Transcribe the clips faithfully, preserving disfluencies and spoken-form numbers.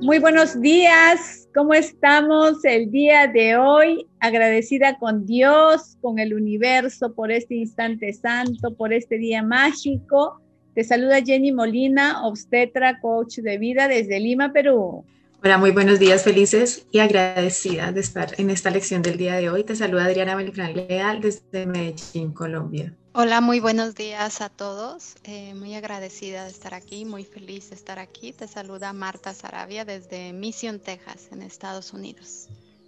Muy buenos días, ¿cómo estamos el día de hoy? Agradecida con Dios, con el universo por este instante santo, por este día mágico. Te saluda Jenny Molina, obstetra, coach de vida desde Lima, Perú. Hola, muy buenos días, felices y agradecida de estar en esta lección del día de hoy. Te saluda Adriana Beltrán Leal desde Medellín, Colombia. Hola, muy buenos días a todos. Eh, muy agradecida de estar aquí, muy feliz de estar aquí. Te saluda Marta Sarabia desde Mission, Texas, en Estados Unidos.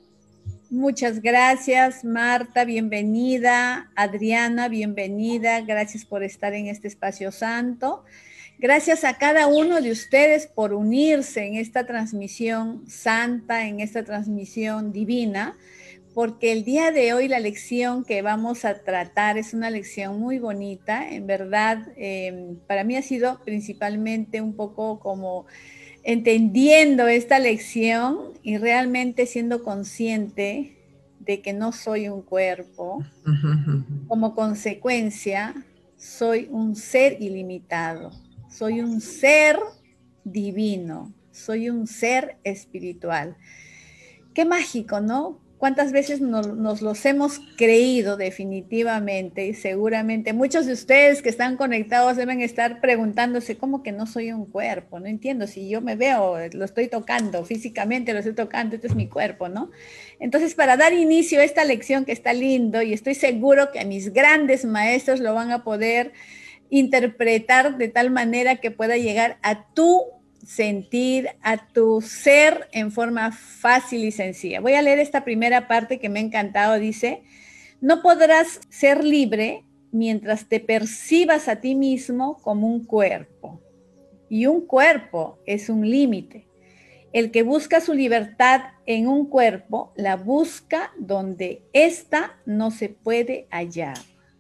Muchas gracias, Marta, bienvenida. Adriana, bienvenida. Gracias por estar en este espacio santo. Gracias a cada uno de ustedes por unirse en esta transmisión santa, en esta transmisión divina, porque el día de hoy la lección que vamos a tratar es una lección muy bonita. En verdad, eh, para mí ha sido principalmente un poco como entendiendo esta lección y realmente siendo consciente de que no soy un cuerpo. Como consecuencia, soy un ser ilimitado. Soy un ser divino, soy un ser espiritual. Qué mágico, ¿no? ¿Cuántas veces nos, nos los hemos creído definitivamente? Y seguramente muchos de ustedes que están conectados deben estar preguntándose, ¿cómo que no soy un cuerpo? No entiendo, si yo me veo, lo estoy tocando, físicamente lo estoy tocando, este es mi cuerpo, ¿no? Entonces, para dar inicio a esta lección que está lindo, y estoy seguro que mis grandes maestros lo van a poder interpretar de tal manera que pueda llegar a tu sentir, a tu ser en forma fácil y sencilla. Voy a leer esta primera parte que me ha encantado. Dice, no podrás ser libre mientras te percibas a ti mismo como un cuerpo. Y un cuerpo es un límite. El que busca su libertad en un cuerpo, la busca donde ésta no se puede hallar.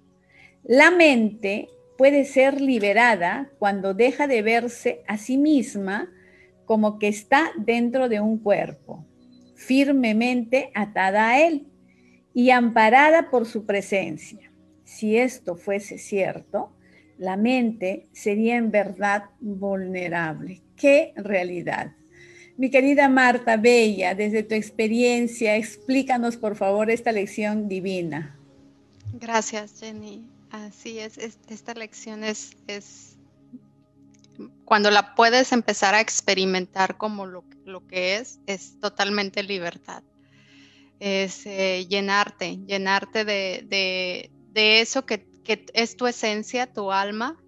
La mente puede ser liberada cuando deja de verse a sí misma como que está dentro de un cuerpo, firmemente atada a él y amparada por su presencia. Si esto fuese cierto, la mente sería en verdad vulnerable. ¡Qué realidad! Mi querida Marta Bella, desde tu experiencia, explícanos por favor esta lección divina. Gracias, Jenny. Así es, es esta lección es, es cuando la puedes empezar a experimentar como lo, lo que es, es totalmente libertad. Es eh, llenarte, llenarte de, de, de eso que, que es tu esencia, tu alma,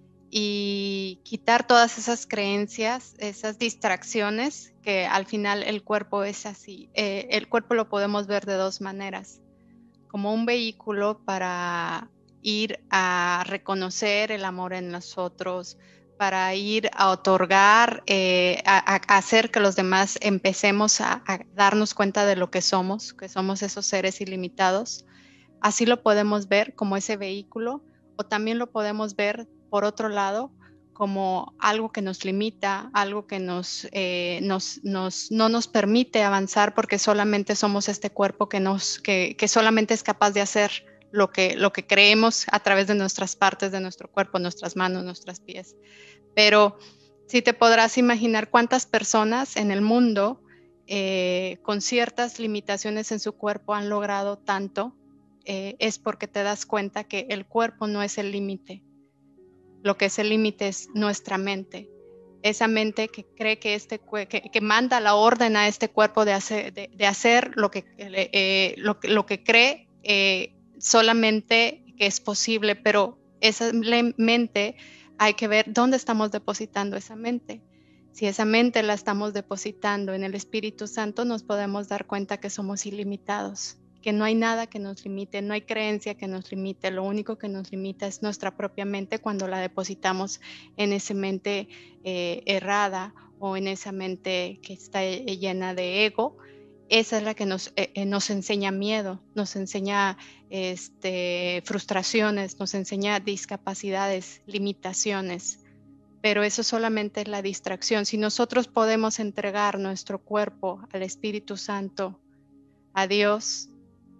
y quitar todas esas creencias, esas distracciones, que al final el cuerpo es así. Eh, el cuerpo lo podemos ver de dos maneras, como un vehículo para ir a reconocer el amor en nosotros, para ir a otorgar, eh, a, a hacer que los demás empecemos a, a darnos cuenta de lo que somos, que somos esos seres ilimitados. Así lo podemos ver como ese vehículo, o también lo podemos ver por otro lado como algo que nos limita, algo que nos, eh, nos, nos, no nos permite avanzar porque solamente somos este cuerpo que, nos, que, que solamente es capaz de hacer lo que, lo que creemos a través de nuestras partes de nuestro cuerpo, nuestras manos, nuestros pies. Pero sí te podrás imaginar cuántas personas en el mundo eh, con ciertas limitaciones en su cuerpo han logrado tanto. Eh, es porque te das cuenta que el cuerpo no es el límite. Lo que es el límite es nuestra mente. Esa mente que cree que, este, que, que manda la orden a este cuerpo de hacer, de, de hacer lo, que, eh, lo, lo que cree eh, solamente que es posible, pero esa mente hay que ver dónde estamos depositando esa mente. Si esa mente la estamos depositando en el Espíritu Santo, nos podemos dar cuenta que somos ilimitados, que no hay nada que nos limite, no hay creencia que nos limite. Lo único que nos limita es nuestra propia mente cuando la depositamos en esa mente eh, errada o en esa mente que está llena de ego. Esa es la que nos, eh, nos enseña miedo, nos enseña este, frustraciones, nos enseña discapacidades, limitaciones. Pero eso solamente es la distracción. Si nosotros podemos entregar nuestro cuerpo al Espíritu Santo, a Dios,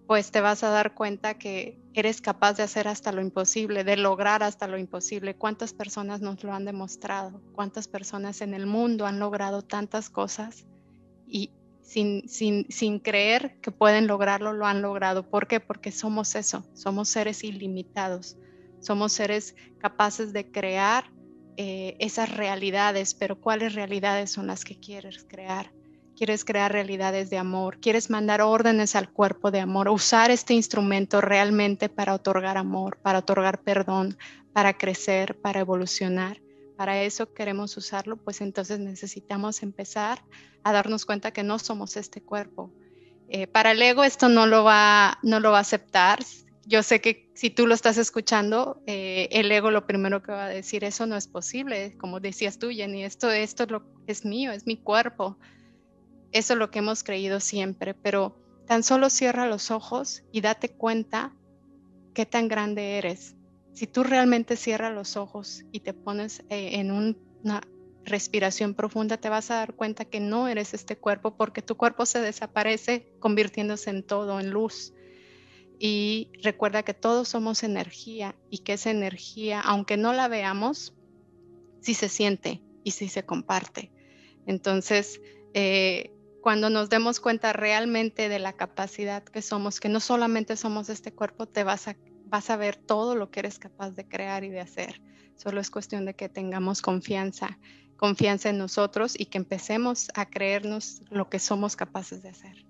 pues te vas a dar cuenta que eres capaz de hacer hasta lo imposible, de lograr hasta lo imposible. ¿Cuántas personas nos lo han demostrado? ¿Cuántas personas en el mundo han logrado tantas cosas y sin, sin, sin creer que pueden lograrlo, lo han logrado? ¿Por qué? Porque somos eso, somos seres ilimitados, somos seres capaces de crear eh, esas realidades, pero ¿cuáles realidades son las que quieres crear? Quieres crear realidades de amor, quieres mandar órdenes al cuerpo de amor, usar este instrumento realmente para otorgar amor, para otorgar perdón, para crecer, para evolucionar. Para eso queremos usarlo, pues entonces necesitamos empezar a darnos cuenta que no somos este cuerpo. Eh, para el ego esto no lo va, no lo va a aceptar. Yo sé que si tú lo estás escuchando, eh, el ego lo primero que va a decir, eso no es posible, como decías tú, Jenny, esto, esto es, lo, es mío, es mi cuerpo. Eso es lo que hemos creído siempre, pero tan solo cierra los ojos y date cuenta qué tan grande eres. Si tú realmente cierras los ojos y te pones eh, en un, una respiración profunda, te vas a dar cuenta que no eres este cuerpo, porque tu cuerpo se desaparece convirtiéndose en todo, en luz. Y recuerda que todos somos energía y que esa energía, aunque no la veamos, sí se siente y sí se comparte. Entonces, eh, cuando nos demos cuenta realmente de la capacidad que somos, que no solamente somos este cuerpo, te vas a, vas a ver todo lo que eres capaz de crear y de hacer. Solo es cuestión de que tengamos confianza, confianza en nosotros y que empecemos a creernos lo que somos capaces de hacer.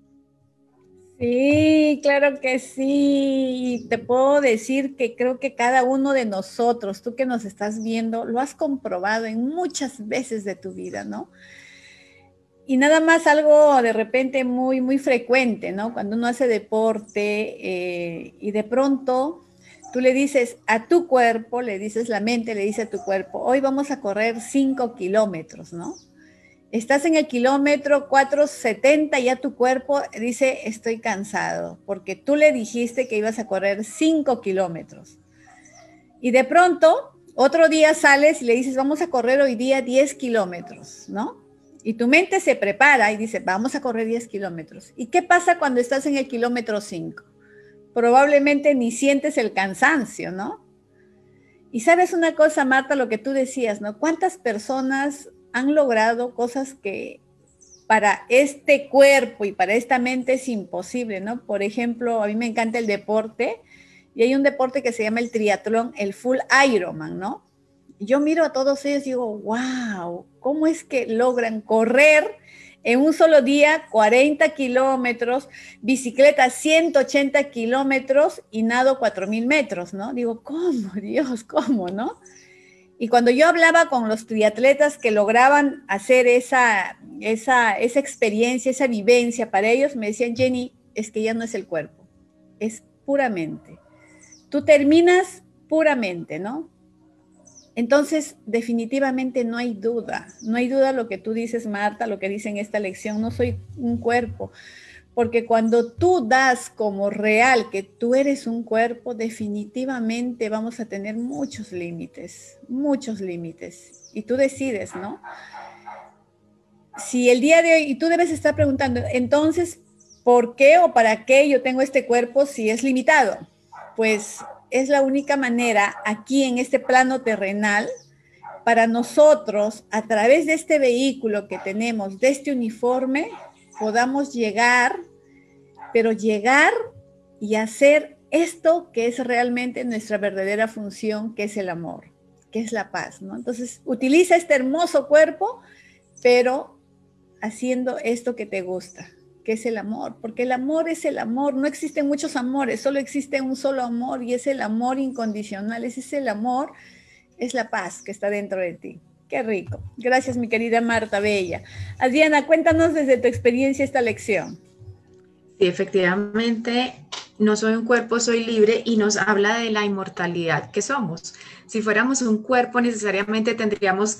Sí, claro que sí. Te puedo decir que creo que cada uno de nosotros, tú que nos estás viendo, lo has comprobado en muchas veces de tu vida, ¿no? Y nada más algo de repente muy, muy frecuente, ¿no? Cuando uno hace deporte eh, y de pronto tú le dices a tu cuerpo, le dices, la mente le dice a tu cuerpo, hoy vamos a correr cinco kilómetros, ¿no? Estás en el kilómetro cuatrocientos setenta y ya tu cuerpo dice, estoy cansado, porque tú le dijiste que ibas a correr cinco kilómetros. Y de pronto, otro día sales y le dices, vamos a correr hoy día diez kilómetros, ¿no? Y tu mente se prepara y dice, vamos a correr diez kilómetros. ¿Y qué pasa cuando estás en el kilómetro cinco? Probablemente ni sientes el cansancio, ¿no? Y sabes una cosa, Marta, lo que tú decías, ¿no? ¿Cuántas personas han logrado cosas que para este cuerpo y para esta mente es imposible, ¿no? Por ejemplo, a mí me encanta el deporte y hay un deporte que se llama el triatlón, el full Ironman, ¿no? Yo miro a todos ellos y digo, wow, ¿cómo es que logran correr en un solo día cuarenta kilómetros, bicicleta ciento ochenta kilómetros y nado cuatro mil metros, ¿no? Digo, ¿cómo, Dios, cómo, no? Y cuando yo hablaba con los triatletas que lograban hacer esa, esa, esa experiencia, esa vivencia para ellos, me decían, Jenny, es que ya no es el cuerpo, es puramente. Tú terminas puramente, ¿no? Entonces, definitivamente no hay duda, no hay duda lo que tú dices, Marta, lo que dice en esta lección, no soy un cuerpo, porque cuando tú das como real que tú eres un cuerpo, definitivamente vamos a tener muchos límites, muchos límites, y tú decides, ¿no? Si el día de hoy, y tú debes estar preguntando, entonces, ¿por qué o para qué yo tengo este cuerpo si es limitado? Pues es la única manera aquí en este plano terrenal para nosotros, a través de este vehículo que tenemos, de este uniforme, podamos llegar, pero llegar y hacer esto que es realmente nuestra verdadera función, que es el amor, que es la paz, ¿no? Entonces, utiliza este hermoso cuerpo, pero haciendo esto que te gusta, que es el amor, porque el amor es el amor, no existen muchos amores, solo existe un solo amor y es el amor incondicional, ese es el amor, es la paz que está dentro de ti. Qué rico. Gracias, mi querida Marta Bella. Adriana, cuéntanos desde tu experiencia esta lección. Sí, efectivamente, no soy un cuerpo, soy libre y nos habla de la inmortalidad que somos. Si fuéramos un cuerpo, necesariamente tendríamos que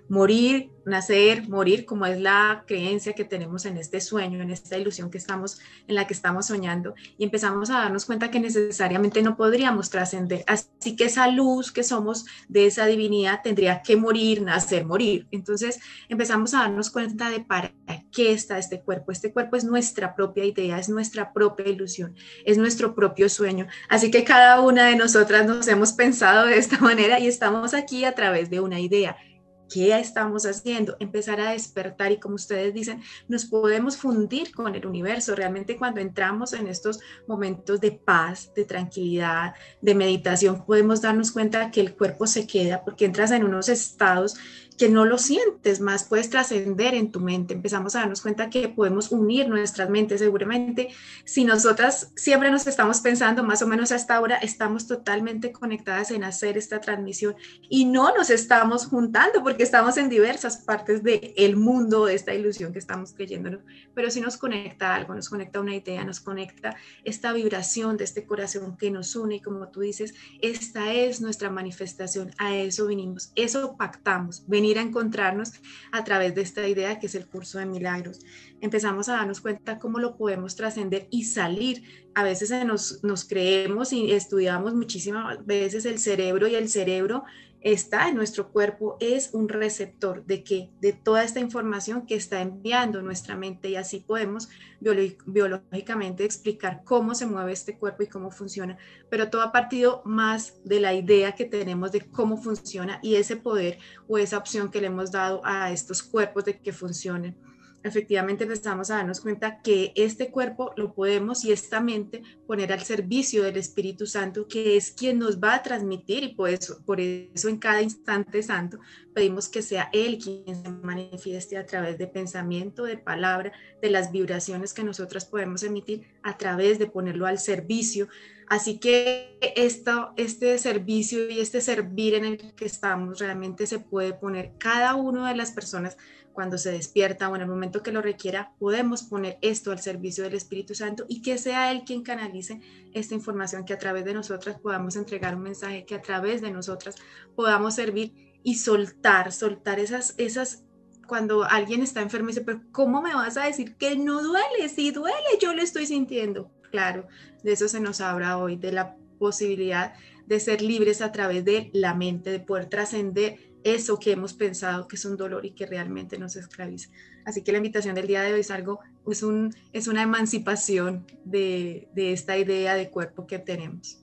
morir, nacer, morir, como es la creencia que tenemos en este sueño, en esta ilusión que estamos, en la que estamos soñando, y empezamos a darnos cuenta que necesariamente no podríamos trascender. Así que esa luz que somos de esa divinidad tendría que morir, nacer, morir. Entonces empezamos a darnos cuenta de para qué está este cuerpo. Este cuerpo es nuestra propia idea, es nuestra propia ilusión, es nuestro propio sueño. Así que cada una de nosotras nos hemos pensado de esta manera y estamos aquí a través de una idea. ¿Qué estamos haciendo? Empezar a despertar, y como ustedes dicen, nos podemos fundir con el universo. Realmente cuando entramos en estos momentos de paz, de tranquilidad, de meditación, podemos darnos cuenta que el cuerpo se queda, porque entras en unos estados que no lo sientes más, puedes trascender en tu mente. Empezamos a darnos cuenta que podemos unir nuestras mentes. Seguramente si nosotras siempre nos estamos pensando, más o menos hasta ahora, estamos totalmente conectadas en hacer esta transmisión y no nos estamos juntando porque estamos en diversas partes del mundo, de esta ilusión que estamos creyéndonos, pero si nos conecta algo, nos conecta una idea, nos conecta esta vibración de este corazón que nos une, y como tú dices, esta es nuestra manifestación, a eso vinimos, eso pactamos, venimos a encontrarnos a través de esta idea que es el curso de milagros. Empezamos a darnos cuenta cómo lo podemos trascender y salir. A veces nos, nos creemos y estudiamos muchísimas veces el cerebro, y el cerebro está en nuestro cuerpo, es un receptor de qué, de toda esta información que está enviando nuestra mente, y así podemos biológicamente explicar cómo se mueve este cuerpo y cómo funciona, pero todo ha partido más de la idea que tenemos de cómo funciona y ese poder o esa opción que le hemos dado a estos cuerpos de que funcionen. Efectivamente empezamos a darnos cuenta que este cuerpo lo podemos, y esta mente, poner al servicio del Espíritu Santo, que es quien nos va a transmitir, y por eso, por eso en cada instante santo pedimos que sea Él quien se manifieste a través de pensamiento, de palabra, de las vibraciones que nosotras podemos emitir a través de ponerlo al servicio. Así que esto, este servicio y este servir en el que estamos realmente se puede poner cada una de las personas cuando se despierta o en el momento que lo requiera. Podemos poner esto al servicio del Espíritu Santo y que sea Él quien canalice esta información, que a través de nosotras podamos entregar un mensaje, que a través de nosotras podamos servir y soltar, soltar esas, esas, cuando alguien está enfermo y dice, pero ¿cómo me vas a decir que no duele? Si duele, yo lo estoy sintiendo. Claro, de eso se nos habla hoy, de la posibilidad de ser libres a través de la mente, de poder trascender eso que hemos pensado que es un dolor y que realmente nos esclaviza. Así que la invitación del día de hoy es algo, es, un, es una emancipación de, de esta idea de cuerpo que tenemos.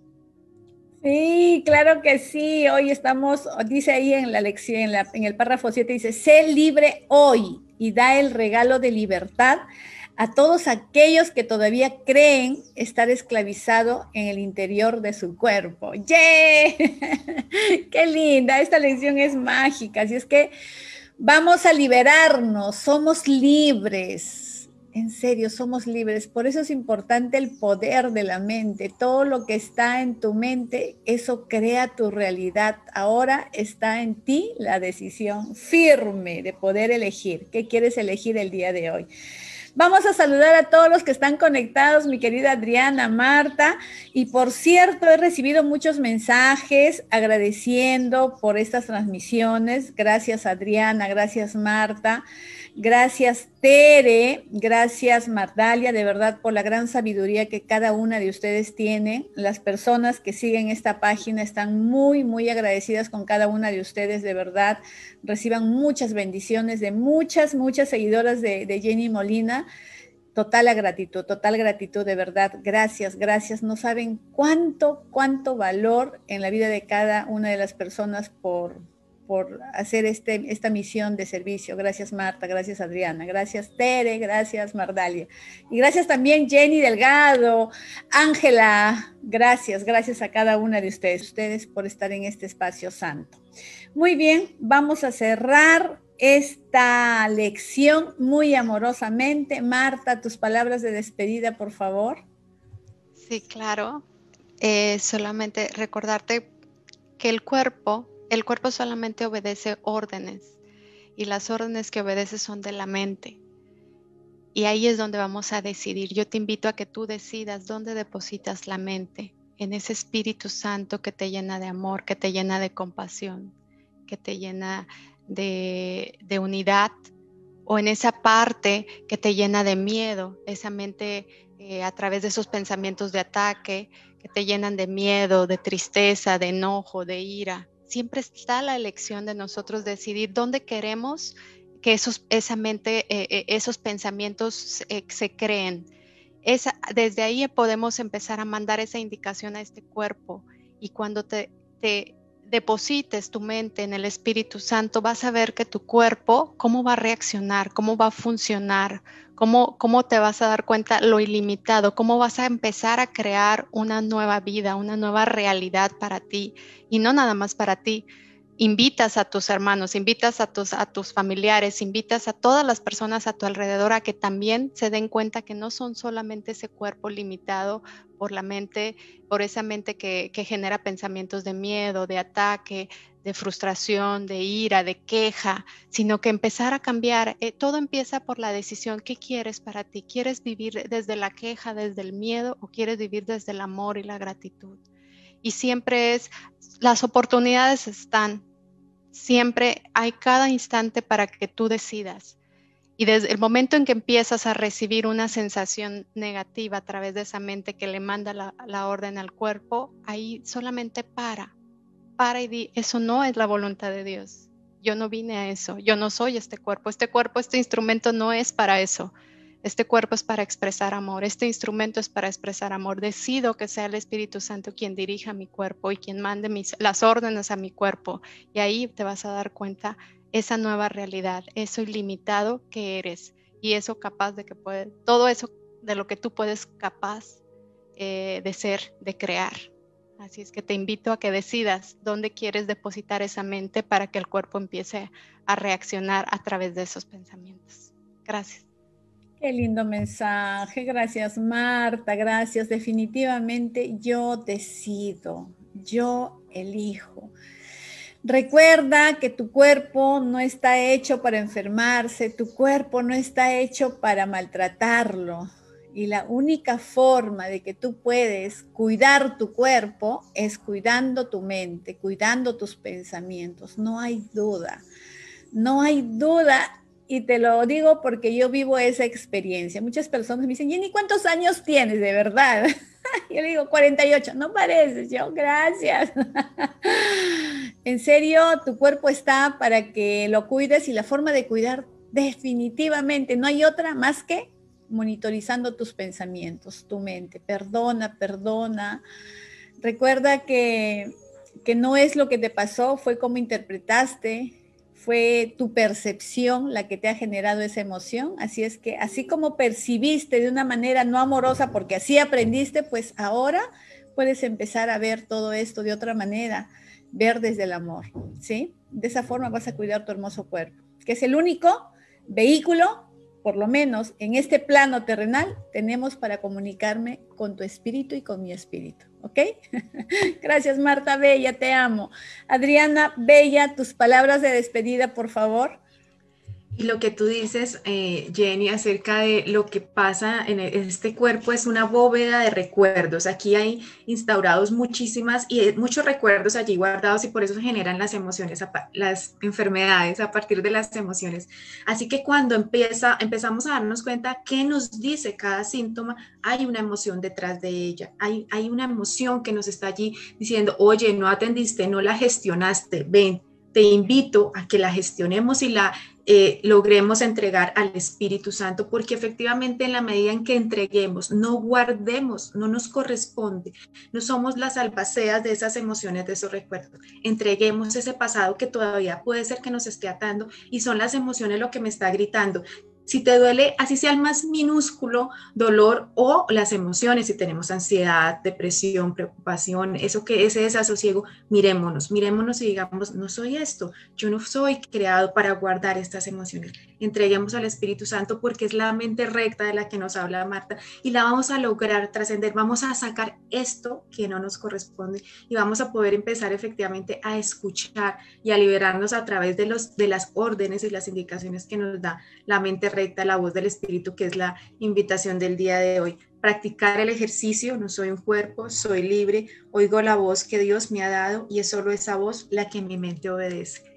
Sí, claro que sí. Hoy estamos, dice ahí en la lección, en, la, en el párrafo siete, dice, sé libre hoy y da el regalo de libertad a todos aquellos que todavía creen estar esclavizado en el interior de su cuerpo. ¡Yeah! ¡Qué linda! Esta lección es mágica. Así es que vamos a liberarnos, somos libres. En serio, somos libres. Por eso es importante el poder de la mente. Todo lo que está en tu mente, eso crea tu realidad. Ahora está en ti la decisión firme de poder elegir. ¿Qué quieres elegir el día de hoy? Vamos a saludar a todos los que están conectados, mi querida Adriana, Marta. Y por cierto, he recibido muchos mensajes agradeciendo por estas transmisiones. Gracias, Adriana, gracias, Marta. Gracias, Tere, gracias, Mardalia, de verdad, por la gran sabiduría que cada una de ustedes tiene. Las personas que siguen esta página están muy, muy agradecidas con cada una de ustedes, de verdad. Reciban muchas bendiciones de muchas, muchas seguidoras de, de Jenny Molina. Total gratitud, total gratitud, de verdad. Gracias, gracias. No saben cuánto, cuánto valor en la vida de cada una de las personas por... por hacer este, esta misión de servicio. Gracias, Marta, gracias, Adriana, gracias, Tere, gracias, Mardalia. Y gracias también, Jenny Delgado, Ángela, gracias, gracias a cada una de ustedes, ustedes por estar en este espacio santo. Muy bien, vamos a cerrar esta lección muy amorosamente. Marta, tus palabras de despedida, por favor. Sí, claro. Eh, solamente recordarte que el cuerpo El cuerpo solamente obedece órdenes y las órdenes que obedece son de la mente. Y ahí es donde vamos a decidir. Yo te invito a que tú decidas dónde depositas la mente, en ese Espíritu Santo que te llena de amor, que te llena de compasión, que te llena de, de unidad, o en esa parte que te llena de miedo, esa mente eh, a través de esos pensamientos de ataque que te llenan de miedo, de tristeza, de enojo, de ira. Siempre está la elección de nosotros decidir dónde queremos que esos, esa mente, eh, esos pensamientos eh, se creen. Esa, desde ahí podemos empezar a mandar esa indicación a este cuerpo, y cuando te, te deposites tu mente en el Espíritu Santo, vas a ver que tu cuerpo, cómo va a reaccionar, cómo va a funcionar, cómo, cómo te vas a dar cuenta lo ilimitado, cómo vas a empezar a crear una nueva vida, una nueva realidad para ti, y no nada más para ti. Invitas a tus hermanos, invitas a tus, a tus familiares, invitas a todas las personas a tu alrededor a que también se den cuenta que no son solamente ese cuerpo limitado por la mente, por esa mente que, que genera pensamientos de miedo, de ataque, de frustración, de ira, de queja, sino que empezar a cambiar. Eh, todo empieza por la decisión. ¿Qué quieres para ti? ¿Quieres vivir desde la queja, desde el miedo, o quieres vivir desde el amor y la gratitud? Y siempre es, las oportunidades están, siempre hay cada instante para que tú decidas. Y desde el momento en que empiezas a recibir una sensación negativa a través de esa mente que le manda la, la orden al cuerpo, ahí solamente para, para y di, eso no es la voluntad de Dios. Yo no vine a eso, yo no soy este cuerpo, este cuerpo, este instrumento no es para eso. Este cuerpo es para expresar amor, este instrumento es para expresar amor. Decido que sea el Espíritu Santo quien dirija mi cuerpo y quien mande mis, las órdenes a mi cuerpo. Y ahí te vas a dar cuenta esa nueva realidad, eso ilimitado que eres, y eso capaz de que puede, todo eso de lo que tú puedes capaz eh, de ser, de crear. Así es que te invito a que decidas dónde quieres depositar esa mente para que el cuerpo empiece a reaccionar a través de esos pensamientos. Gracias. Qué lindo mensaje, gracias Marta, gracias. Definitivamente yo decido, yo elijo. Recuerda que tu cuerpo no está hecho para enfermarse, tu cuerpo no está hecho para maltratarlo. Y la única forma de que tú puedes cuidar tu cuerpo es cuidando tu mente, cuidando tus pensamientos. No hay duda, no hay duda. Y te lo digo porque yo vivo esa experiencia. Muchas personas me dicen, Jenny, ¿cuántos años tienes de verdad? Yo le digo, cuarenta y ocho. No pareces, yo, gracias. En serio, tu cuerpo está para que lo cuides, y la forma de cuidar definitivamente no hay otra más que monitorizando tus pensamientos, tu mente. Perdona, perdona. Recuerda que, que no es lo que te pasó, fue cómo interpretaste. Fue tu percepción la que te ha generado esa emoción. Así es que, así como percibiste de una manera no amorosa, porque así aprendiste, pues ahora puedes empezar a ver todo esto de otra manera, ver desde el amor, ¿sí? De esa forma vas a cuidar tu hermoso cuerpo, que es el único vehículo, por lo menos en este plano terrenal, tenemos para comunicarme con tu espíritu y con mi espíritu. ¿Ok? Gracias, Marta Bella, te amo. Adriana Bella, tus palabras de despedida, por favor. Y lo que tú dices, eh, Jenny, acerca de lo que pasa en este cuerpo es una bóveda de recuerdos. Aquí hay instaurados muchísimas y muchos recuerdos allí guardados, y por eso se generan las emociones, las enfermedades a partir de las emociones. Así que cuando empieza, empezamos a darnos cuenta qué nos dice cada síntoma, hay una emoción detrás de ella. Hay, hay una emoción que nos está allí diciendo, oye, no atendiste, no la gestionaste, ven, te invito a que la gestionemos y la Eh, logremos entregar al Espíritu Santo, porque efectivamente en la medida en que entreguemos, no guardemos, no nos corresponde, no somos las albaceas de esas emociones, de esos recuerdos. Entreguemos ese pasado que todavía puede ser que nos esté atando, y son las emociones lo que me está gritando. Si te duele, así sea el más minúsculo dolor, o las emociones, si tenemos ansiedad, depresión, preocupación, eso que ese desasosiego, mirémonos, mirémonos y digamos, no soy esto, yo no soy creado para guardar estas emociones. Entreguemos al Espíritu Santo, porque es la mente recta de la que nos habla Marta, y la vamos a lograr trascender, vamos a sacar esto que no nos corresponde, y vamos a poder empezar efectivamente a escuchar y a liberarnos a través de, los, de las órdenes y las indicaciones que nos da la mente recta, la voz del Espíritu, que es la invitación del día de hoy. Practicar el ejercicio, no soy un cuerpo, soy libre, oigo la voz que Dios me ha dado, y es solo esa voz la que mi mente obedece.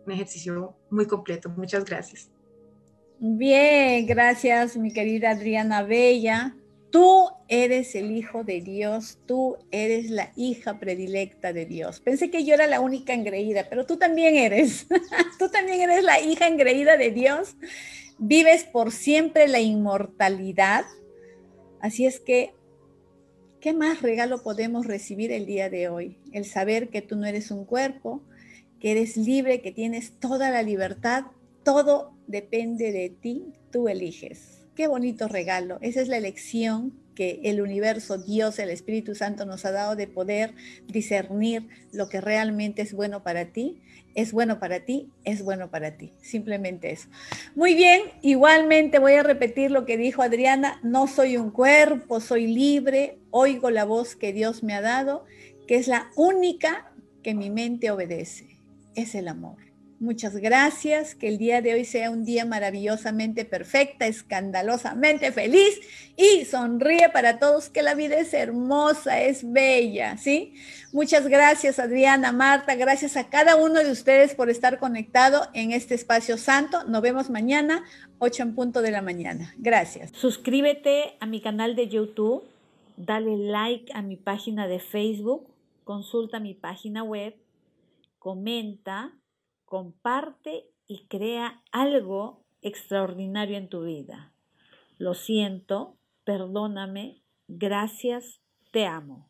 un ejercicio muy completo. Muchas gracias. Bien, gracias mi querida Adriana Bella. Tú eres el hijo de Dios, tú eres la hija predilecta de Dios. Pensé que yo era la única engreída, pero tú también eres. Tú también eres la hija engreída de Dios. Vives por siempre la inmortalidad. Así es que, ¿qué más regalo podemos recibir el día de hoy? El saber que tú no eres un cuerpo, que eres libre, que tienes toda la libertad. Todo depende de ti, tú eliges. Qué bonito regalo. Esa es la elección que el universo, Dios, el Espíritu Santo nos ha dado de poder discernir lo que realmente es bueno para ti. Es bueno para ti, es bueno para ti. Simplemente eso. Muy bien, igualmente voy a repetir lo que dijo Adriana. No soy un cuerpo, soy libre. Oigo la voz que Dios me ha dado, que es la única que mi mente obedece. Es el amor. Muchas gracias, que el día de hoy sea un día maravillosamente perfecta, escandalosamente feliz y sonríe para todos, que la vida es hermosa, es bella, ¿sí? Muchas gracias Adriana, Marta, gracias a cada uno de ustedes por estar conectado en este espacio santo. Nos vemos mañana, ocho en punto de la mañana. Gracias. Suscríbete a mi canal de YouTube, dale like a mi página de Facebook, consulta mi página web, comenta, comparte y crea algo extraordinario en tu vida. Lo siento, perdóname, gracias, te amo.